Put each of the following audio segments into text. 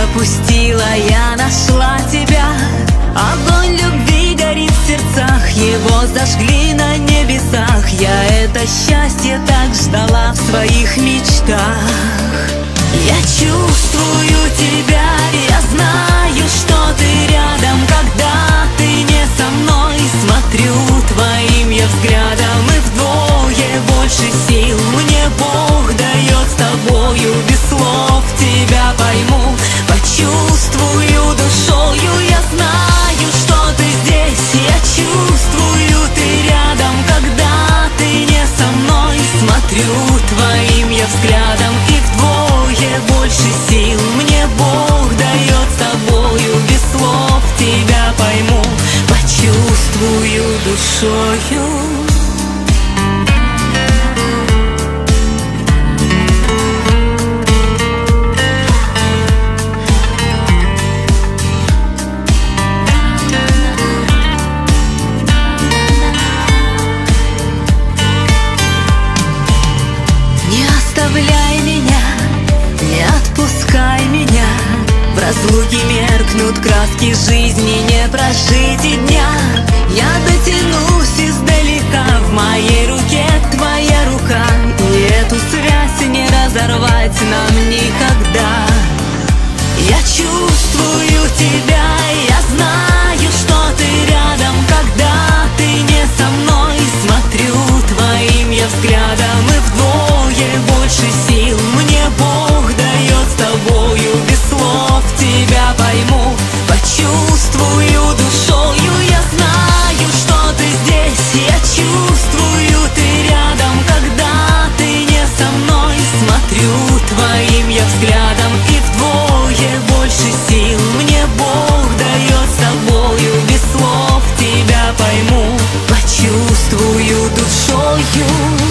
пропустила, я нашла тебя. Огонь любви горит в сердцах, его зажгли на небесах. Я это счастье так ждала в своих мечтах. Я чувствую тебя, я знаю, что ты рядом, когда ты не со мной. Смотрю твоим я взглядом, и вдвое больше сил мне Бог дает с тобою. Без слов тебя пойму, почувствую душою. Я знаю, что ты здесь, я чувствую, ты рядом, когда ты не со мной. Смотрю твоим я взглядом, и вдвое больше сил мне Бог дает с тобою. Без слов тебя пойму, почувствую душою. Не оставляй меня, не отпускай меня. В разлуке меркнут краски жизни, не прожить и дня. Я дотянусь издалека, в моей руке твоя рука, и эту связь не разорвать нам никогда. Я чувствую тебя, я знаю, что ты рядом, когда ты не со мной. Смотрю твоим я взглядом, и вдвое больше сил мне Бог дает с тобою. Без слов тебя пойму, почувствую душою. Я знаю, что ты здесь, я чувствую, ты рядом, когда ты не со мной. Смотрю твоим я взглядом, и вдвое больше сил мне Бог дает с тобою. Без слов тебя пойму, почувствую душою.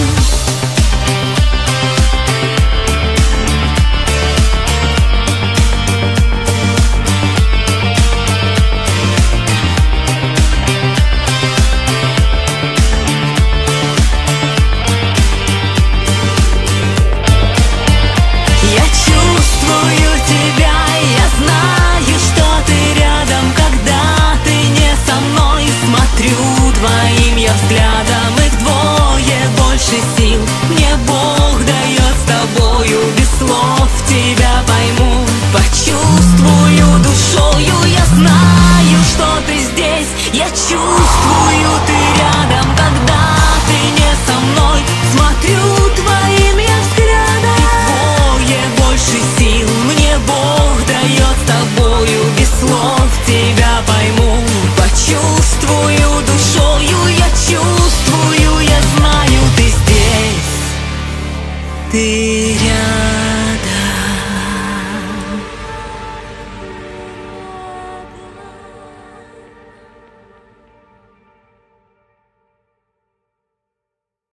Я чувствую тебя, я знаю, что ты рядом, когда ты не со мной. Смотрю твоим я взглядом, и вдвое больше сил мне Бог дает с тобою. Без слов тебя пойму, почувствую душою. Я знаю, что ты здесь, я чувствую, ты рядом, когда ты не со мной. Смотрю твоим я взглядом, и вдвое больше сил мне Бог дает с тобою. Без слов тебя пойму, почувствую душою. Я чувствую, я знаю, ты здесь, ты рядом.